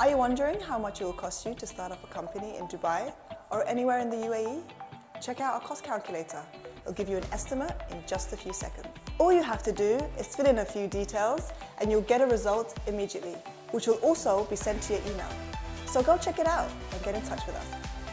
Are you wondering how much it will cost you to start up a company in Dubai or anywhere in the UAE? Check out our cost calculator. It'll give you an estimate in just a few seconds. All you have to do is fill in a few details and you'll get a result immediately, which will also be sent to your email. So go check it out and get in touch with us.